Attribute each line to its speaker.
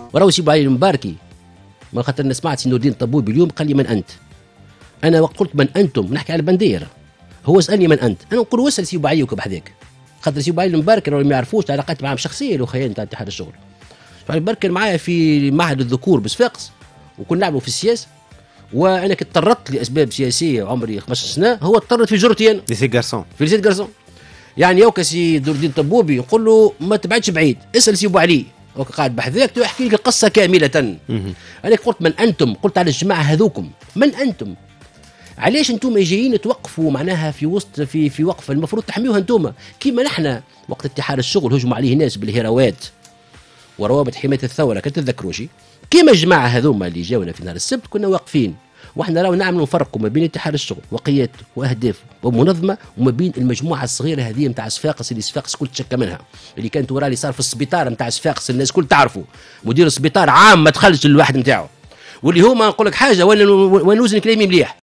Speaker 1: وراهو سي علي المباركي، ما خاطر انا سمعت سي نور الدين طبوبي اليوم قال لي من انت؟ انا وقت قلت من انتم نحكي على البندير، هو سالني من انت؟ انا نقول وصل سي علي وكب هذاك، خاطر سي علي المباركي راهو ما يعرفوش علاقات معاه شخصيه له خيال نتاع اتحاد الشغل. سي علي المباركي معايا في معهد الذكور بصفاقس وكنا نلعبوا في السياسه، وانا كنت اضطرت لاسباب سياسيه وعمري 15 سنه، هو اضطرت في جرتي انا
Speaker 2: ليسي جارسون
Speaker 1: في ليسي جارسون. يعني يوكا سي نور الدين طبوبي نقول له ما تبعدش بعيد، اسال سي علي هو قاعد بحذاك يحكي لك القصه كامله. انا قلت من انتم؟ قلت على الجماعه هذوكم من انتم؟ علاش انتم جايين توقفوا معناها في وسط في وقفه المفروض تحميوها انتم، كيما نحن وقت اتحاد الشغل هجموا عليه ناس بالهراوات وروابط حمايه الثوره، كنت تذكروش كيما الجماعه هذوما اللي جاونا في نهار السبت كنا واقفين، واحنا راهو نعملوا نفرقوا ما بين اتحاد الشغل وقيادته واهدافه ومنظمه وما بين المجموعه الصغيره هذه نتاع صفاقس اللي صفاقس كل تشكى منها، اللي كانت وراه اللي صار في السبيطار نتاع صفاقس الناس كل تعرفوا، مدير السبيطار عام ما دخلش الواحد نتاعو، واللي هما نقول لك حاجه وين نوزن كلامي مليح،